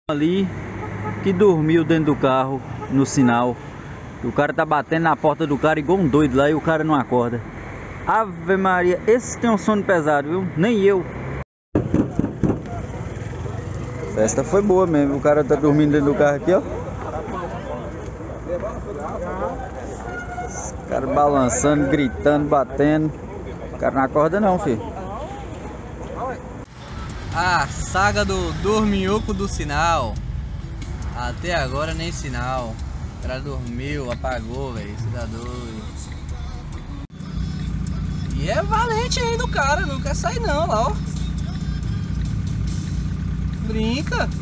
Ali que dormiu dentro do carro no sinal. O cara tá batendo na porta do cara igual um doido lá e o cara não acorda. Ave Maria, esse tem um sono pesado, viu? Nem eu. A festa foi boa mesmo. O cara tá dormindo dentro do carro aqui, ó. O cara balançando, gritando, batendo. O cara não acorda não, filho. A saga do dorminhoco do sinal. Até agora nem sinal. O cara dormiu, apagou, velho. Isso dá doido. E é valente ainda o cara, não quer sair não, lá ó. Brinca.